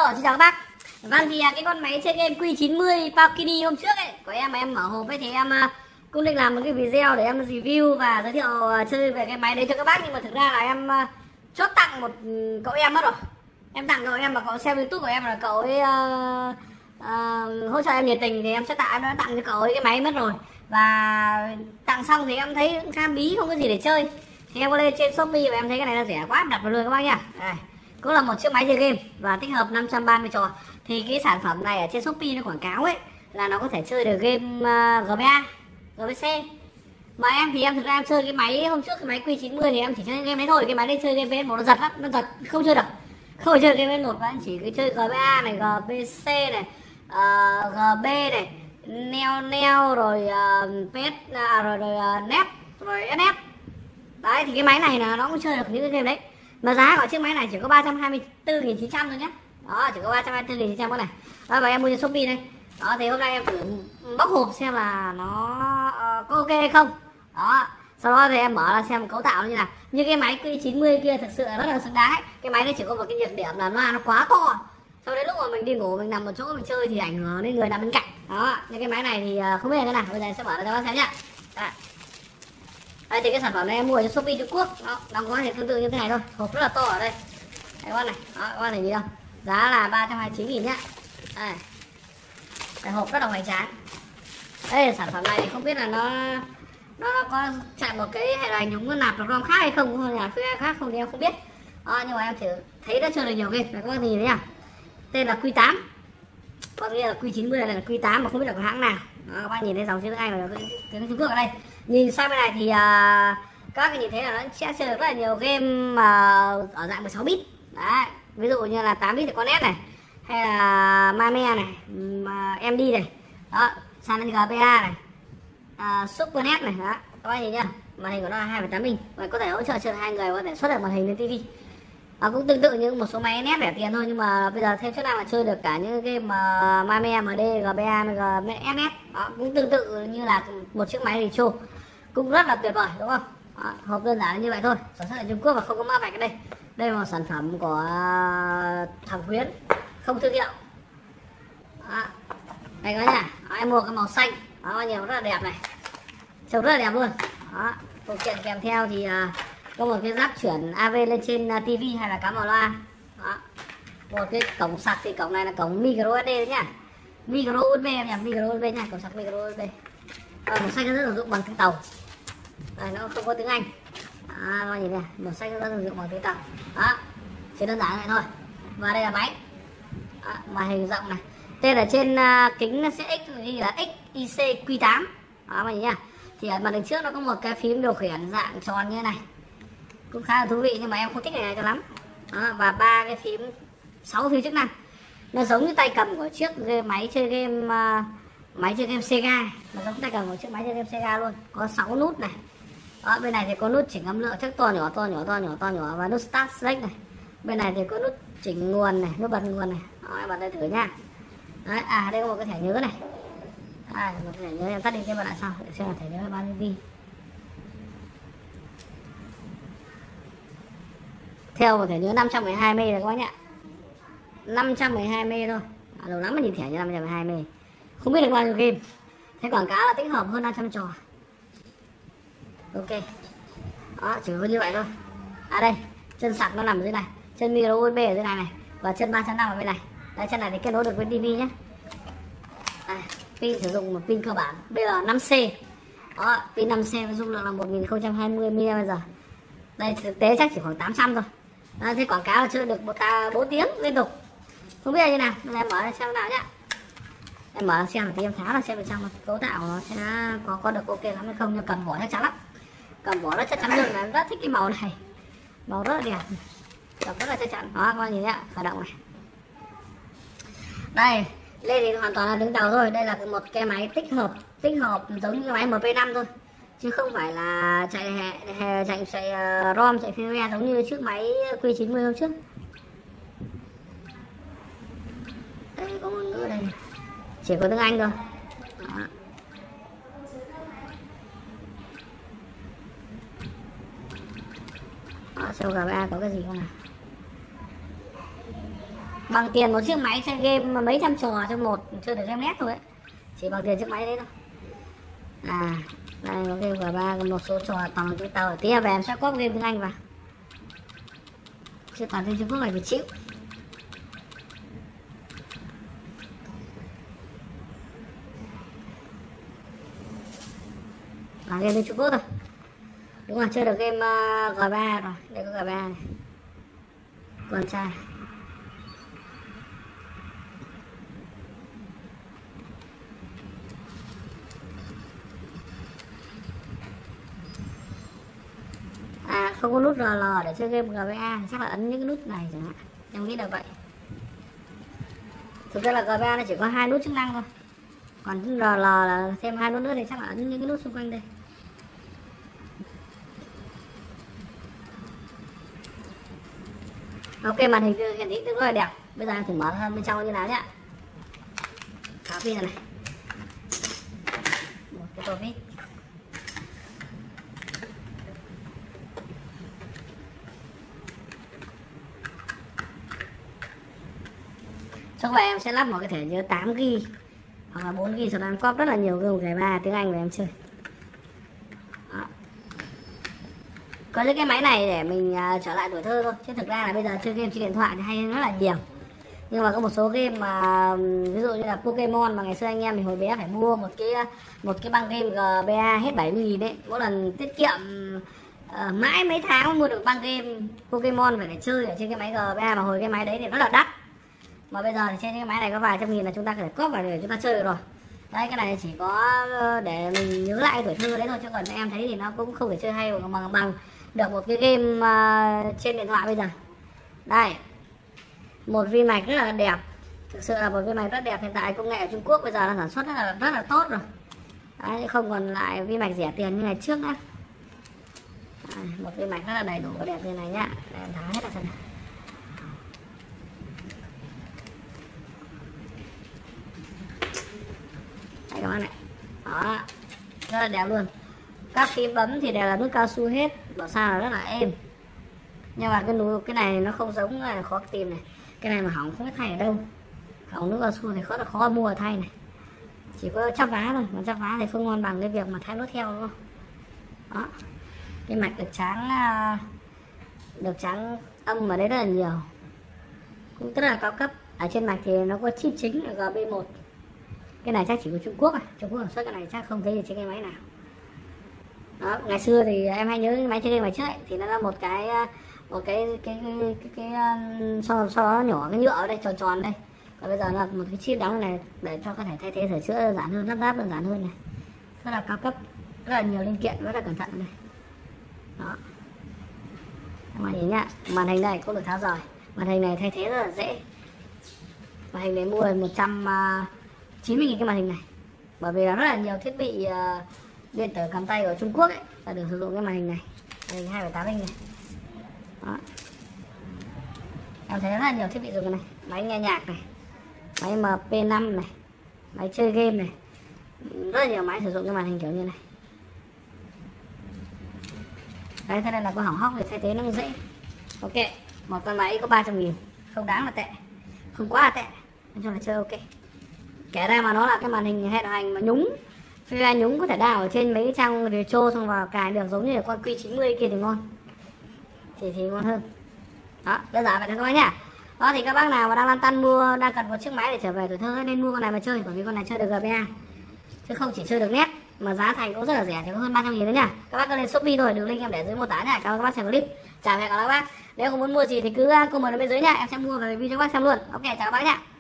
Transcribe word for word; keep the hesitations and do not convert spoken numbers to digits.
Hello, xin chào các bác. Vâng thì cái con máy chơi game Q chín mươi Paukini hôm trước ấy của em mà em mở hộp ấy thì em cũng định làm một cái video để em review và giới thiệu chơi về cái máy đấy cho các bác, nhưng mà thực ra là em chốt tặng một cậu em mất rồi. Em tặng cậu em mà cậu xem YouTube của em là cậu ấy uh, uh, hỗ trợ em nhiệt tình thì em sẽ tặng em đã tặng cho cậu ấy cái máy mất rồi. Và tặng xong thì em thấy khá bí, không có gì để chơi thì em có lên trên Shopee và em thấy cái này là rẻ quá, em đặt vào luôn các bác nhá. Đây, cũng là một chiếc máy chơi game và tích hợp năm trăm ba mươi trò. Thì cái sản phẩm này ở trên Shopee nó quảng cáo ấy là nó có thể chơi được game uh, giê bê a, giê bê xê. Mà em thì em thực ra em chơi cái máy hôm trước, cái máy Q chín mươi thì em chỉ chơi game đấy thôi. Cái máy đây chơi game vê ét một nó giật lắm, nó giật không chơi được, không phải chơi game vê ét một, và anh chỉ cứ chơi giê bê a này, giê bê xê này, uh, giê bê này, neo neo rồi uh, pet à, rồi rồi uh, nep rồi ét ép. Đấy thì cái máy này là nó cũng chơi được những cái game đấy. Mà giá của chiếc máy này chỉ có ba trăm hai mươi tư nghìn chín trăm thôi nhé. Đó, chỉ có ba trăm hai mươi tư nghìn chín trăm con này. Đó, và em mua trên Shopee đây. Đó, thì hôm nay em thử bóc hộp xem là nó uh, có ok hay không. Đó, sau đó thì em mở ra xem cấu tạo như nào. Như cái máy Q chín mươi kia thực sự là rất là xứng đáng ấy. Cái máy này chỉ có một cái nhược điểm là loa nó quá to. Sau đấy lúc mà mình đi ngủ, mình nằm một chỗ mình chơi thì ảnh hưởng đến người nằm bên cạnh. Đó, nhưng cái máy này thì uh, không biết là thế nào. Bây giờ em sẽ mở ra cho các bác xem nhá. Đây. Đây thì cái sản phẩm này em mua ở trên Shopee Trung Quốc. Đó, đóng gói thì tương tự như thế này thôi, hộp rất là to ở đây. Đây các bác này, đó, các bác này nhìn không? Giá là ba trăm hai mươi chín nghìn nhá. Đây. Cái hộp rất là hoành tráng. Đây sản phẩm này thì không biết là nó nó, nó có chạy một cái hệ hành chúng nó nạp được ROM khác hay không, không nạp cái khác không thì em không biết. Đó, nhưng mà em chỉ thấy đã chơi được nhiều game. Đây, các bác nhìn thấy nhá. Tên là Q tám. Có nghĩa là Q chín mươi này là Q tám mà không biết là của hãng nào. Đó, các bác nhìn thấy dòng chữ Anh và tiếng Trung Quốc ở đây. Nhìn sang bên này thì uh, các bạn nhìn thấy là nó sẽ chơi được rất là nhiều game mà ở dạng mười sáu bit. Đấy, ví dụ như là tám bit thì con nét này, hay là Mame này, em đê này, đó, San giê bê a này, uh, Super nét này, đó, các bạn nhìn nhá, màn hình của nó là hai phẩy tám inch và có thể hỗ trợ chơi hai người, có thể xuất được màn hình lên tivi. Nó cũng tương tự như một số máy nét rẻ tiền thôi, nhưng mà bây giờ thêm chức năng là chơi được cả những game mà Mame, em đê, giê bê a, ét ét. Đó, cũng tương tự như là một chiếc máy retro, cũng rất là tuyệt vời đúng không? Đó, hộp đơn giản như vậy thôi, sản xuất ở Trung Quốc và không có mã vạch ở đây. Đây là một sản phẩm của thằng Khuyến, không thương hiệu. Đó, đây các nhà, đó, em mua cái màu xanh, đó, nhiều rất là đẹp này, trông rất là đẹp luôn. Đó, phụ kiện kèm theo thì uh, có một cái giáp chuyển a vê lên trên uh, tivi hay là cắm vào loa. Đó, một cái cổng sạc thì cổng này là cổng micro ét đê đấy nhá, micro u ét bê em nhỉ, micro u ét bê nha, cổng sạc micro u ét bê. À, màu xanh nó rất là dụng bằng tiếng tàu. Đây, nó không có tiếng Anh. À, các bạn nhìn này, màu xanh nó rất là dụng bằng tiếng tàu. Đó, chỉ đơn giản vậy thôi. Và đây là máy. Đó, màn hình rộng này. Tên là trên uh, kính nó sẽ X ghi là ích i xê Q tám. Đó, các bạn nhìn nha. Thì ở màn hình trước nó có một cái phím điều khiển dạng tròn như thế này, cũng khá là thú vị, nhưng mà em không thích cái này cho lắm. Đó, và ba cái phím, sáu phím chức năng. Nó giống như tay cầm của chiếc máy chơi game uh, máy chơi game Sega, nó giống tay cầm một chiếc máy chơi game Sega luôn. Có sáu nút này. Đó, bên này thì có nút chỉnh âm lượng chắc to nhỏ to nhỏ to nhỏ to nhỏ và nút start select này. Bên này thì có nút chỉnh nguồn này, nút bật nguồn này. Đó, em bật đây thử nha. Đấy, à đây có một cái thẻ nhớ này. À, một cái thẻ nhớ em tắt đi xem bạn lại sau để xem là thẻ nhớ bao nhiêu gi. Theo một thẻ nhớ năm trăm mười hai mê rồi các bác nhá. năm trăm mười hai mê thôi. À, lâu lắm mà nhìn thẻ như năm trăm mười hai mê. Không biết được bao nhiêu game. Thế quảng cáo là tích hợp hơn năm trăm trò. Ok. Đó, chỉ có như vậy thôi. À đây, chân sạc nó nằm ở dưới này, chân micro u ét bê ở dưới này này, và chân ba chấm năm ở bên này. Đây, chân này thì kết nối được với tivi nhé. À, pin sử dụng một pin cơ bản, bây giờ năm C. Đó, pin năm C với dung lượng là một nghìn không trăm hai mươi mi li am pe giờ. Đây thực tế chắc chỉ khoảng tám trăm thôi. Đó, thế quảng cáo là chơi được một bốn tiếng liên tục. Không biết là như nào, bây giờ em mở ra xem nào nhá. Em mở xem thì em tháo là xem bên trong cấu tạo nó sẽ có có được ok lắm hay không, nhưng cầm vỏ chắc chắn lắm, cầm vỏ nó chắc chắn luôn, là em rất thích cái màu này, màu rất là đẹp, cầm rất là chắc chắn. Đó, các bạn nhìn nhá, khởi động này. Đây lên thì hoàn toàn là đứng đầu thôi. Đây là một cái máy tích hợp tích hợp giống như cái máy em pê năm thôi, chứ không phải là chạy chạy chạy, chạy uh, ROM chạy firmware giống như chiếc máy Q chín mươi hôm trước. Đây có ngôn ngữ đây, chỉ có tiếng Anh thôi. Đó. Đó, sau giê bê a có cái gì không nào? Bằng tiền một chiếc máy chơi game mấy trăm trò trong một chơi được game net thôi ấy. Chỉ bằng tiền chiếc máy đấy thôi. À đây có game của ba, một số trò toàn cái tàu ở tia về em sẽ có game tiếng Anh vào. Chứ toàn tên Trung Quốc này phải chịu. Là game bên Trung Quốc thôi. Đúng rồi, chơi được game uh, G ba rồi. Đây có G ba này. Con trai. À không có nút rờ lờ để chơi game G B A thì chắc là ấn những cái nút này chẳng hạn. Em nghĩ là vậy. Thực ra là G B A nó chỉ có hai nút chức năng thôi. Còn rờ lờ là thêm hai nút nữa thì chắc là ấn những cái nút xung quanh đây. Ok, màn hình hiển thị tương đối là đẹp. Bây giờ em thử mở ra bên trong như nào nhá. Tháo pin này. Một cái tô vít. Sau vậy em sẽ lắp một cái thẻ nhớ tám gi ga bai hoặc là bốn gi ga bai, sau đó em copy rất là nhiều game G ba tiếng Anh về em chơi. Đó. Có những cái máy này để mình uh, trở lại tuổi thơ thôi, chứ thực ra là bây giờ chơi game trên điện thoại thì hay rất là nhiều. Nhưng mà có một số game mà ví dụ như là Pokemon mà ngày xưa anh em mình hồi bé phải mua một cái một cái băng game G B A hết bảy mươi nghìn đấy, mỗi lần tiết kiệm uh, mãi mấy tháng mới mua được băng game Pokemon phải để chơi ở trên cái máy G B A, mà hồi cái máy đấy thì rất là đắt. Mà bây giờ thì trên cái máy này có vài trăm nghìn là chúng ta có thể cóp vào để chúng ta chơi được rồi. Đấy, cái này chỉ có để mình nhớ lại tuổi thơ đấy thôi, chứ còn em thấy thì nó cũng không thể chơi hay bằng bằng được một cái game uh, trên điện thoại bây giờ. Đây, một vi mạch rất là đẹp, thực sự là một vi mạch rất đẹp. Hiện tại công nghệ ở Trung Quốc bây giờ nó sản xuất rất là rất là tốt rồi. Đấy, không còn lại vi mạch rẻ tiền như ngày trước nữa. Đây, một vi mạch rất là đầy đủ và đẹp như này nhá. Để em tháo hết ra xem nào. Đây các bạn này, đó, rất là đẹp luôn. Các phím bấm thì đều là nút cao su hết, bảo sao là rất là êm. Nhưng mà cái nút cái này nó không giống là khó tìm này. Cái này mà hỏng không biết thay ở đâu. Hỏng nút cao su thì khó là khó mua thay này. Chỉ có chắp vá thôi, mà chắp vá thì không ngon bằng cái việc mà thay nút theo đúng không? Đó. Cái mạch được tráng được tráng âm ở đấy rất là nhiều. Cũng rất là cao cấp. Ở trên mạch thì nó có chip chính là G B một. Cái này chắc chỉ của Trung Quốc à, Trung Quốc sản xuất cái này chắc không thấy được trên cái máy nào. Đó, ngày xưa thì em hay nhớ cái máy chơi game ngày trước ấy, thì nó là một cái một cái cái cái cái, cái, cái so so nhỏ cái nhựa ở đây tròn tròn đây. Còn bây giờ là một cái chip đóng này để cho có thể thay thế sửa chữa đơn giản hơn, lắp ráp đơn giản hơn này. Rất là cao cấp, rất là nhiều linh kiện, rất là cẩn thận này. Đó. Màn hình nhá, màn hình này cũng được tháo rời. Màn hình này thay thế rất là dễ. Màn hình này mua một trăm chín mươi nghìn cái màn hình này. Bởi vì là rất là nhiều thiết bị uh, điện tử cầm tay ở Trung Quốc ấy là được sử dụng cái màn hình này. Màn hình hai phẩy tám inch này. Đó. Em thấy rất là nhiều thiết bị dùng cái này. Máy nghe nhạc này, máy M P năm này, máy chơi game này. Rất là nhiều máy sử dụng cái màn hình kiểu như này. Đấy, thế nên là có hỏng hóc thì thay thế nó dễ. Ok, một con máy có ba trăm nghìn, không đáng là tệ, không quá là tệ, nói chung là chơi ok. Kể ra mà nó là cái màn hình hệ điều hành mà nhúng, phi nhúng có thể đào ở trên mấy cái trang retro xong vào cài được giống như là con Q chín mươi kia thì ngon, thì thì ngon hơn. Đó, đơn giản vậy thôi các bác nhá. Đó thì các bác nào mà đang lăn tăn mua, đang cần một chiếc máy để trở về tuổi thơ nên mua con này mà chơi, bởi vì con này chơi được G B A chứ không chỉ chơi được net, mà giá thành cũng rất là rẻ, chỉ có hơn ba trăm nghìn nữa nha. Các bác cứ lên Shopee thôi, đường link em để dưới mô tả nha. Cảm ơn các bác xem clip. Chào hẹn gặp lại các bác. Nếu không muốn mua gì thì cứ comment ở bên dưới nha, em sẽ mua về review cho các bác xem luôn. Ok, chào các bác nha.